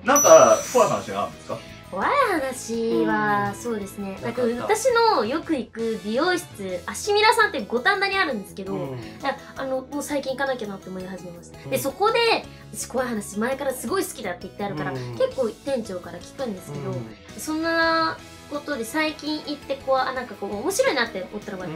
なんか怖い話があるんですか？ 怖い話は、そうですね。なんか私のよく行く美容室、アシミラさんって五反田にあるんですけど、もう最近行かなきゃなって思い始めました。で、そこで、私怖い話前からすごい好きだって言ってあるから、結構店長から聞くんですけど、そんなことで最近行ってなんかこう面白いなって思ったのがあって、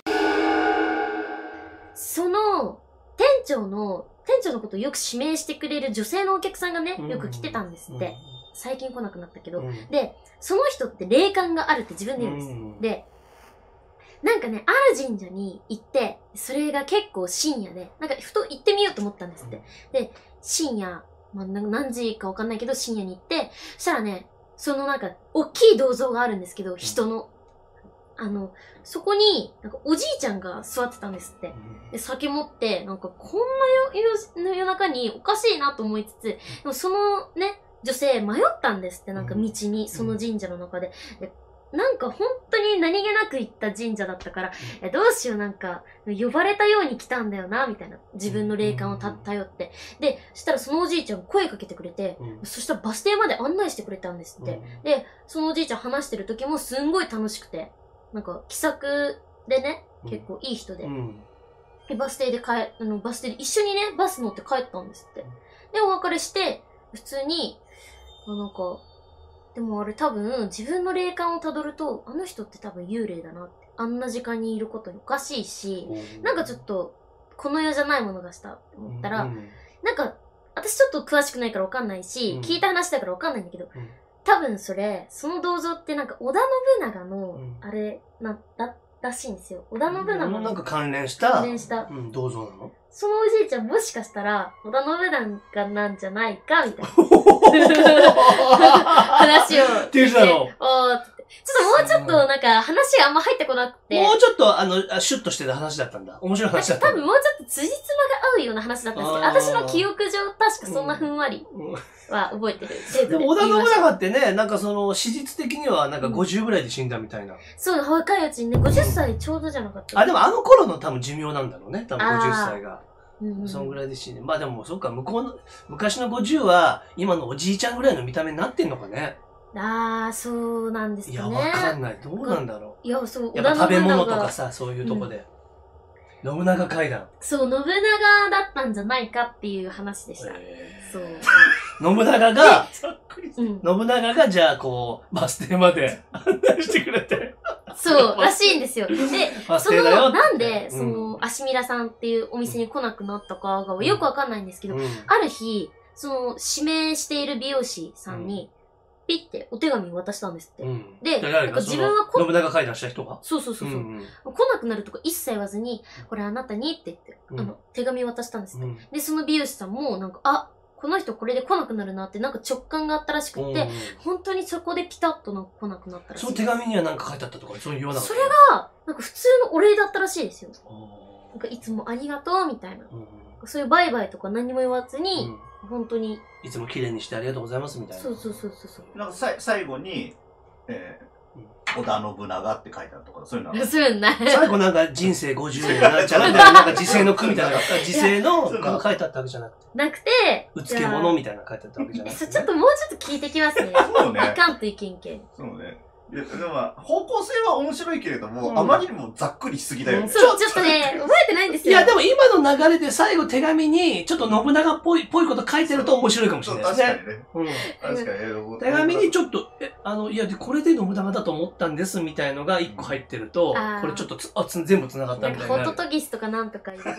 その、店長のことをよく指名してくれる女性のお客さんがね、よく来てたんですって。最近来なくなったけど。で、その人って霊感があるって自分で言うんです。で、なんかね、ある神社に行って、それが結構深夜で、なんかふと行ってみようと思ったんですって。で、深夜、まあ、何時かわかんないけど深夜に行って、そしたらね、そのなんか、大きい銅像があるんですけど、人の。そこに、なんかおじいちゃんが座ってたんですって。で、酒持って、なんかこんな夜中におかしいなと思いつつ、でもそのね、女性迷ったんですって、なんか道に、その神社の中で。で、なんか本当に何気なく行った神社だったから、どうしようなんか、呼ばれたように来たんだよな、みたいな。自分の霊感を頼って。で、そしたらそのおじいちゃん声かけてくれて、そしたらバス停まで案内してくれたんですって。で、そのおじいちゃん話してる時もすんごい楽しくて、なんか気さくでね、結構いい人で。で、バス停で一緒にね、バス乗って帰ったんですって。で、お別れして、普通に、なんか、でもあれ多分、自分の霊感をたどると、あの人って多分幽霊だなって。あんな時間にいることにおかしいし、なんかちょっと、この世じゃないものがしたって思ったら、なんか、私ちょっと詳しくないからわかんないし、聞いた話だからわかんないんだけど、多分その銅像ってなんか織田信長の、あれ、らしいんですよ。織田信長の。 なんか関連した。銅像なの？ そのおじいちゃんもしかしたら、織田信長なんじゃないかみたいな。話を。 って言うたの。 もうちょっとなんか話があんま入ってこなくて。 もうちょっとシュッとしてた話だったんだ。面白い話だったんだ。 多分もうちょっと辻褄が合うような話だったんですけど、私の記憶上確かそんなふんわりは覚えてる。 でも織田信長ってね、なんか史実的にはなんか50ぐらいで死んだみたいな。 そう、若いうちにね、50歳ちょうどじゃなかった。 あ、でもあの頃の多分寿命なんだろうね。多分50歳が。そんぐらいで死んで。まあでも、そっか、昔の50は、今のおじいちゃんぐらいの見た目になってんのかね。 そうなんですかね。 いや、わかんない。どうなんだろう。 いや、そう、 やっぱ食べ物とかさ、そういうとこで。信長階段。 そう、信長だったんじゃないかっていう話でした。そう。 信長が、じゃあ、こう、バス停まで案内してくれて。 そう、らしいんですよ。で、なんで、アシミラさんっていうお店に来なくなったかがよくわかんないんですけど、ある日、指名している美容師さんに、ピッてお手紙渡したんですって。で、なんか自分は信長階段した人がそう。来なくなるとか一切言わずに、これあなたにって言って、手紙渡したんですって。で、その美容師さんも、なんか、この人これで来なくなるなってなんか直感があったらしくて、本当にそこでピタッと来なくなったらしい。 その手紙には何か書いてあったとか、そういうような。 それが、なんか普通のお礼だったらしいですよ。なんかいつもありがとうみたいな。そういうバイバイとか何も言わずに、本当に。 いつも綺麗にしてありがとうございますみたいな。 そう。 なんか最後に、織田信長って書いてあるとか、そういうのは。 そういうのない。 最後なんか人生50年なんちゃらみたいな、なんか時世の句みたいな、時世の書いてあったわけじゃなくて。 なくて、 うつけ者みたいな書いてあったわけじゃなくて。 ちょっともうちょっと聞いてきますね。 そうね。 いかんといけんけん。 そうね。いや、でも方向性は面白いけれども、あまりにもざっくりしすぎだよね。 そう、ちょっとね、覚えてないんですよ。 いや、でも今の流れで最後手紙に、ちょっと信長っぽいこと書いてると面白いかもしれないですね。 確かにね。 手紙にちょっと、いや、これで信長だと思ったんですみたいのが一個入ってると、これちょっと全部繋がったみたいな。 ホトトギスとかなんとか言う。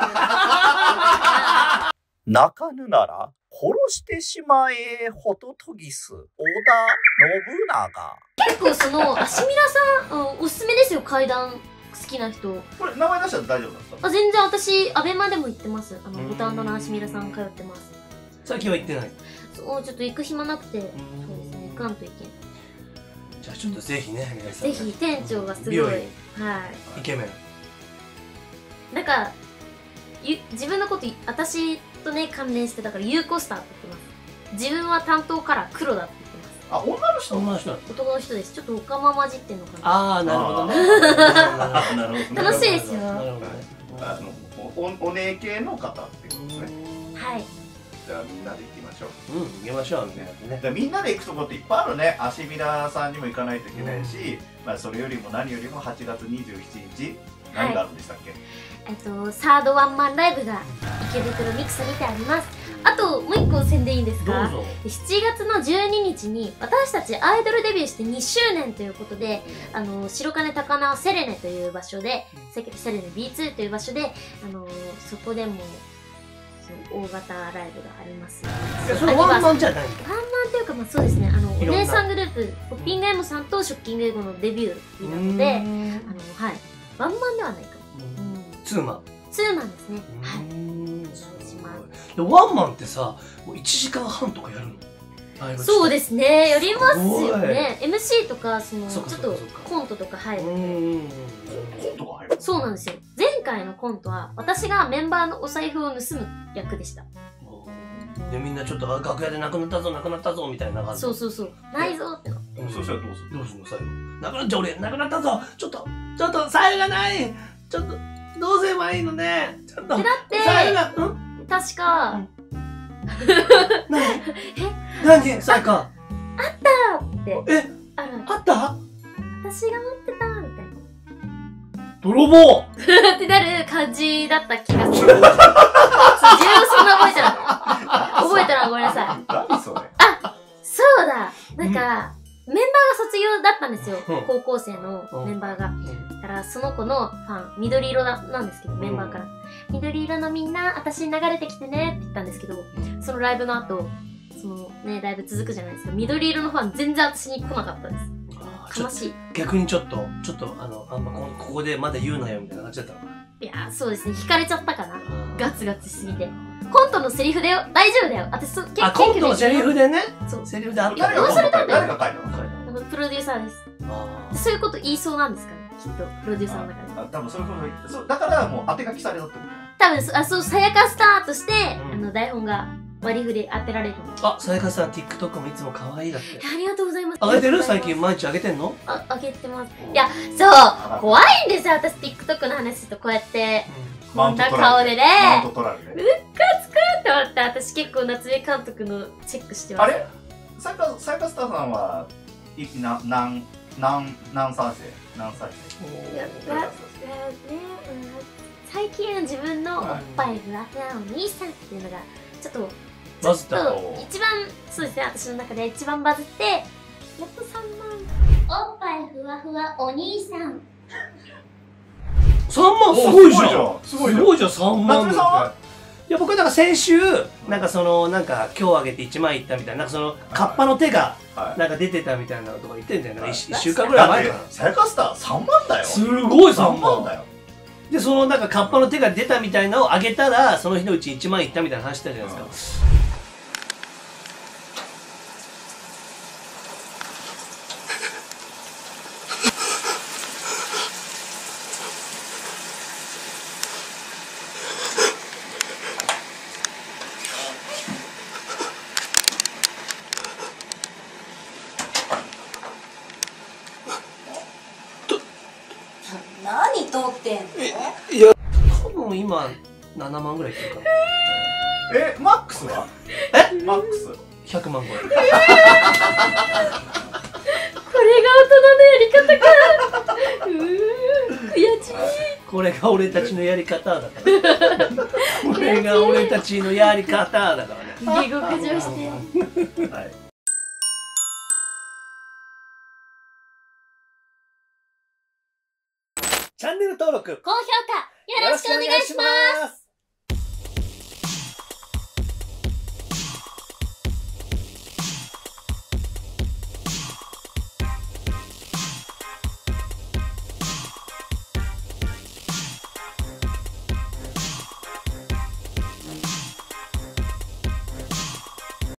泣かぬなら殺してしまえホトトギス織田信長。 結構アシミラさん、おすすめですよ、階段好きな人。 これ名前出したら大丈夫なんですか？ 全然私、アベマでも行ってます。五反田のアシミラさん通ってます。 最近は行ってない？ そう、ちょっと行く暇なくて、そうですね、行かんといけん。 じゃあちょっとぜひね、皆さん。 ぜひ、店長がすごい。はい。 イケメン。 なんか、自分のこと、私とね、関連してたから、ユーコスターって言ってます。自分は担当カラー黒だって言ってます。 あ、女の人？ 男の人です。ちょっとオカマ混じってんのかな。 ああ、なるほどね。 なるほど。楽しいですよ。 お姉系の方っていうことですね。 はい。 じゃゃあみんなで行きましょう。 行きましょうみんなでね。 でみんなで行くとこっていっぱいあるね。足ビラさんにも行かないといけないし、まあそれよりも何よりも8月27日何があるんでしたっけ？ サードワンマンライブが池袋ミクスにてあります。あともう一個宣伝いいですか？ どうぞ。 7月の12日に私たちアイドルデビューして2周年ということで、白金高輪セレネという場所で、セレネ B2 という場所で、そこでも大型ライブがあります。 それワンマンじゃないんだ。 ワンマンっていうか、まあそうですね、お姉さんグループ、ポッピングエモさんとショッキングエゴのデビュー日なので、はい、ワンマンではないかも。 ツーマン。 ツーマンですね。はい。 でワンマンってさ、もう1時間半とかやるの？ そうですね、やりますよね。MC とか、ちょっとコントとか入る。 コントが入る？ そうなんですよ。前回のコントは、私がメンバーのお財布を盗む役でした。 で、みんなちょっと楽屋でなくなったぞ、なくなったぞ、みたいな感じ。 そうそうそう。ないぞっての。 そしたらどうする？ どうするの最後。なくなっちゃう俺、なくなったぞ、ちょっと、財布がない、ちょっと、どうすればいいのね。ちょっと。 だって、確か、 何さやか。 あったって。 あった私が持ってたみたいな。 泥棒ってなる感じだった気がする。自分そんな覚えてない。覚えたらごめんなさい。 何それ？ そうだ。なんか、メンバーが卒業だったんですよ。高校生のメンバーが。だから、その子のファン、緑色なんですけど、メンバーから。緑色のみんな、私に流れてきてねって言ったんですけど、そのライブの後、ライブ続くじゃないですか。緑色のファン全然私に来なかったです。悲しい。 逆にちょっと、あんまここでまだ言うなよみたいな感じだったのかな。 いや、そうですね。惹かれちゃったかな。ガツガツしすぎて。コントのセリフだよ。大丈夫だよ。私、結構。 コントのセリフでね。 そう。 セリフである誰が書いたの？プロデューサーです。そういうこと言いそうなんですかね。きっと、プロデューサーの中で。 多分そういうこと、だからもう当て書きされたってこと？ 多分、そう、さやかスターとして、台本が割り振り当てられる。 さやかさん、TikTok もいつも可愛いだって。 ありがとうございます。 上げてる？最近毎日上げてんの？ 上げてます。いや、そう、怖いんですよ、私 TikTok の話するとこうやって。こんな顔でね。うっかつくって思って、私結構夏目監督のチェックしてます。 あれ？さやかスターさんは、何歳最近自分のおっぱいふわふわお兄さんっていうのがちょっとバズった一番そうですね、私の中で一番バズってやっと3万。おっぱいふわふわお兄さん 3万すごいじゃん。 すごいじゃん 3万だって。いや僕はなんか先週なんか今日あげて1万いったみたいな、なんかカッパの手がなんか出てたみたいなのとか言ってんだよね。1週間ぐらい前かな。 さやかスター3万だよ。 すごい3万だよ。 でなんかカッパの手が出たみたいなのをあげたらその日のうち1万いったみたいな話してたじゃないですか。 何撮ってんの？ いや、多分今7万ぐらいいってるかな。 マックスは？マックス 100万ぐらい。 これが大人のやり方か。悔しい。 これが俺たちのやり方だから。これが俺たちのやり方だからね。 下克上して。 はい。チャンネル登録、 高評価よろしくお願いします。